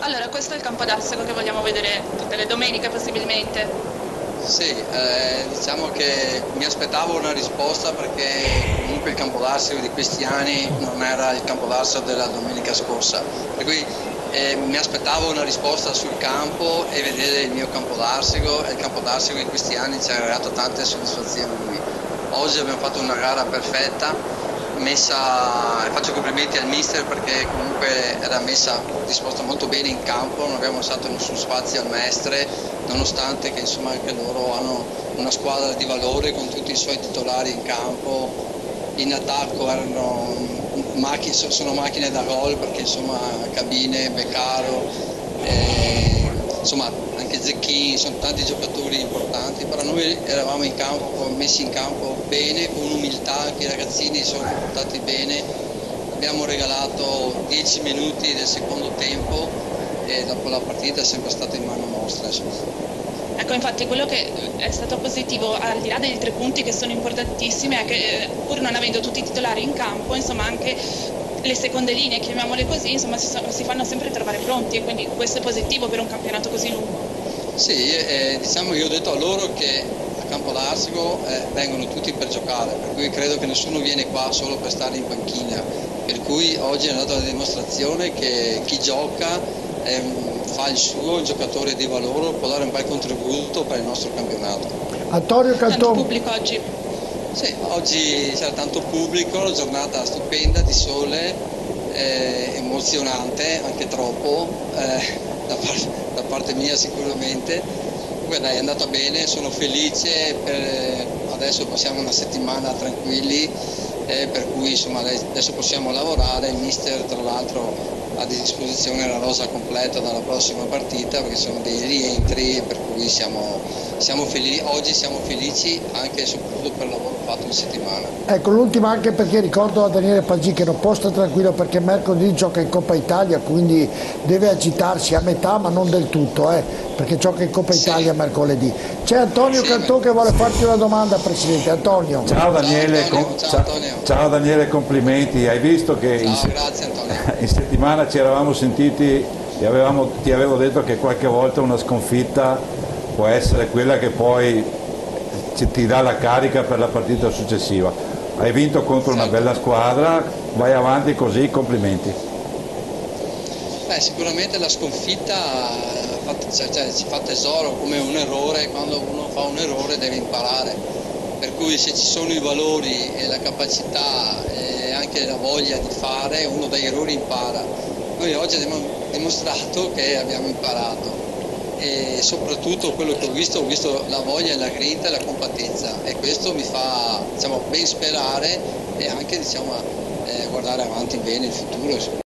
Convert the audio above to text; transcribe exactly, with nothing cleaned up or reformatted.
Allora, questo è il campo d'Arsego che vogliamo vedere tutte le domeniche possibilmente. Sì, eh, diciamo che mi aspettavo una risposta perché comunque il campo d'Arsego di questi anni non era il campo d'Arsego della domenica scorsa, per cui eh, mi aspettavo una risposta sul campo e vedere il mio campo d'Arsego, e il campo d'Arsego in questi anni ci ha regalato tante soddisfazioni. Oggi abbiamo fatto una gara perfetta, messa, faccio complimenti al mister perché comunque era messa disposta molto bene in campo, non abbiamo lasciato nessun spazio al mestre, nonostante che insomma anche loro hanno una squadra di valore con tutti i suoi titolari in campo. In attacco erano macchine, sono macchine da gol perché insomma Cabine, Beccaro, eh, insomma anche Zecchini, sono tanti giocatori importanti, però noi eravamo in campo, messi in campo bene, con umiltà, anche i ragazzini sono comportati bene, abbiamo regalato dieci minuti del secondo tempo e dopo la partita è sempre stata in mano nostra. Insomma. Ecco, infatti quello che è stato positivo, al di là dei tre punti che sono importantissimi, è che pur non avendo tutti i titolari in campo, insomma anche le seconde linee, chiamiamole così, insomma si, so, si fanno sempre trovare pronti, e quindi questo è positivo per un campionato così lungo. Sì, eh, diciamo io ho detto a loro che a Campo d'Arsego eh, vengono tutti per giocare, per cui credo che nessuno viene qua solo per stare in panchina, per cui oggi è andata la dimostrazione che chi gioca eh, fa il suo, un giocatore di valore, può dare un bel contributo per il nostro campionato. Antonio Tanto Cantone. pubblico oggi. Sì, oggi c'era tanto pubblico, giornata stupenda di sole, eh, emozionante, anche troppo, eh, da, par- da parte mia sicuramente. Comunque dai, è andata bene, sono felice, per, adesso passiamo una settimana tranquilli, eh, per cui insomma adesso possiamo lavorare, il mister tra l'altro ha a disposizione la rosa completa dalla prossima partita perché sono dei rientri, per cui siamo, siamo felici, oggi siamo felici anche e soprattutto per il lavoro fatto in settimana. Ecco, l'ultima anche perché ricordo a Daniele Paggi che non può stare tranquillo perché mercoledì gioca in Coppa Italia, quindi deve agitarsi a metà ma non del tutto, eh, perché gioca in Coppa Sì. Italia mercoledì. C'è Antonio Sì, Cantone che vuole farti una domanda, Presidente. Antonio. Ciao Daniele, Ciao Antonio, com- ciao ciao, Antonio. ciao Daniele, complimenti. Hai visto che in, Ciao, se- grazie Antonio. in settimana ci eravamo sentiti e avevamo- ti avevo detto che qualche volta una sconfitta può essere quella che poi ci- ti dà la carica per la partita successiva. Hai vinto contro una Certo. bella squadra, vai avanti così, complimenti. Beh, sicuramente la sconfitta fa, cioè, cioè, ci fa tesoro come un errore, quando uno fa un errore deve imparare, per cui se ci sono i valori e la capacità e anche la voglia di fare, uno dagli errori impara. Noi oggi abbiamo dimostrato che abbiamo imparato e soprattutto quello che ho visto, ho visto la voglia, la grinta e la compattezza, e questo mi fa diciamo, ben sperare e anche diciamo, eh, guardare avanti bene il futuro.